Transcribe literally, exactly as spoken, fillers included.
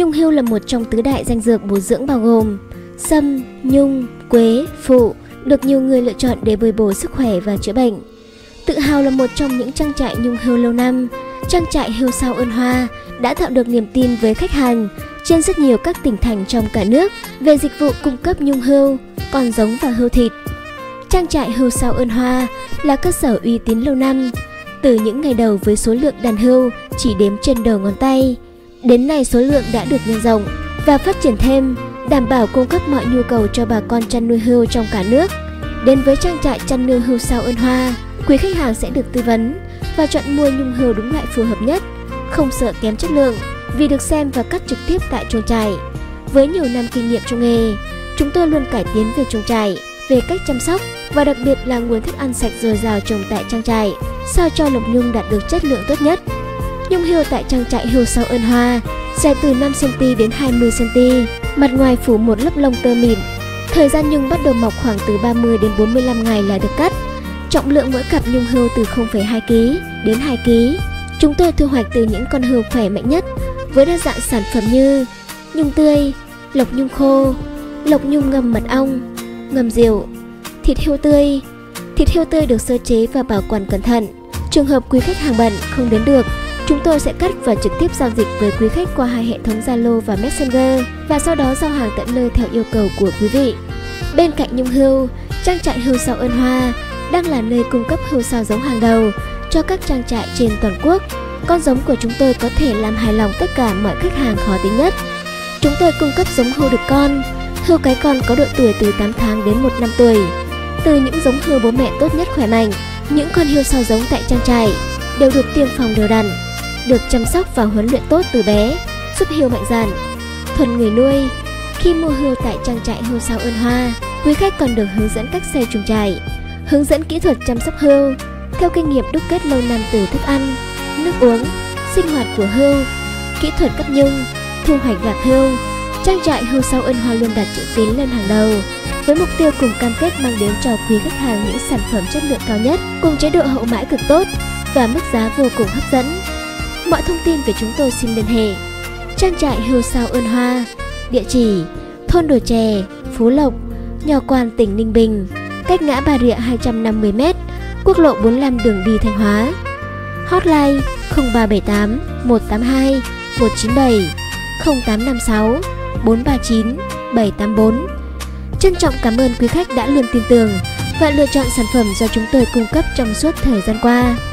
Nhung hưu là một trong tứ đại danh dược bổ dưỡng bao gồm sâm, nhung, quế, phụ, được nhiều người lựa chọn để bồi bổ sức khỏe và chữa bệnh. Tự hào là một trong những trang trại nhung hưu lâu năm, trang trại hưu sao Ơn Hoa đã tạo được niềm tin với khách hàng trên rất nhiều các tỉnh thành trong cả nước về dịch vụ cung cấp nhung hưu, con giống và hưu thịt. Trang trại hưu sao Ơn Hoa là cơ sở uy tín lâu năm, từ những ngày đầu với số lượng đàn hưu chỉ đếm trên đầu ngón tay. Đến nay số lượng đã được nhân rộng và phát triển thêm, đảm bảo cung cấp mọi nhu cầu cho bà con chăn nuôi hưu trong cả nước. Đến với trang trại chăn nuôi hưu sao Ơn Hoa, quý khách hàng sẽ được tư vấn và chọn mua nhung hưu đúng loại phù hợp nhất, không sợ kém chất lượng vì được xem và cắt trực tiếp tại chuồng trại. Với nhiều năm kinh nghiệm trong nghề, chúng tôi luôn cải tiến về chuồng trại, về cách chăm sóc và đặc biệt là nguồn thức ăn sạch dồi dào trồng tại trang trại, sao cho lộc nhung đạt được chất lượng tốt nhất. Nhung hưu tại trang trại hưu sao Ơn Hoa dài từ năm xăng-ti-mét đến hai mươi xăng-ti-mét, mặt ngoài phủ một lớp lông tơ mịn. Thời gian nhung bắt đầu mọc khoảng từ ba mươi đến bốn mươi lăm ngày là được cắt. Trọng lượng mỗi cặp nhung hưu từ không phẩy hai ki lô gam đến hai ki lô gam. Chúng tôi thu hoạch từ những con hưu khỏe mạnh nhất với đa dạng sản phẩm như nhung tươi, lộc nhung khô, lộc nhung ngâm mật ong, ngâm rượu, thịt hươu tươi. Thịt hươu tươi được sơ chế và bảo quản cẩn thận. Trường hợp quý khách hàng bận không đến được, chúng tôi sẽ cắt và trực tiếp giao dịch với quý khách qua hai hệ thống Zalo và Messenger và sau đó giao hàng tận nơi theo yêu cầu của quý vị. Bên cạnh nhung hưu, trang trại hưu sao Ơn Hoa đang là nơi cung cấp hưu sao giống hàng đầu cho các trang trại trên toàn quốc. Con giống của chúng tôi có thể làm hài lòng tất cả mọi khách hàng khó tính nhất. Chúng tôi cung cấp giống hưu đực con, hưu cái con có độ tuổi từ tám tháng đến một năm tuổi. Từ những giống hưu bố mẹ tốt nhất khỏe mạnh, những con hưu sao giống tại trang trại đều được tiêm phòng đều đặn, được chăm sóc và huấn luyện tốt từ bé, giúp hưu mạnh dạn, thuần người nuôi. Khi mua hưu tại trang trại hưu sao Ơn Hoa, quý khách còn được hướng dẫn cách xây chuồng trại, hướng dẫn kỹ thuật chăm sóc hưu theo kinh nghiệm đúc kết lâu năm từ thức ăn, nước uống, sinh hoạt của hưu, kỹ thuật cắt nhung, thu hoạch gạc hưu. Trang trại hưu sao Ơn Hoa luôn đặt chữ tín lên hàng đầu, với mục tiêu cùng cam kết mang đến cho quý khách hàng những sản phẩm chất lượng cao nhất, cùng chế độ hậu mãi cực tốt và mức giá vô cùng hấp dẫn. Mọi thông tin về chúng tôi xin liên hệ trang trại hưu sao Ơn Hoa, địa chỉ thôn Đồi Chè, Phú Lộc, Nho Quan, tỉnh Ninh Bình, cách ngã Bà Rịa hai trăm năm mươi mét, quốc lộ bốn mươi lăm đường đi Thanh Hóa. Hotline không ba bảy tám một tám hai một chín bảy, không tám năm sáu bốn ba chín bảy tám bốn. Trân trọng cảm ơn quý khách đã luôn tin tưởng và lựa chọn sản phẩm do chúng tôi cung cấp trong suốt thời gian qua.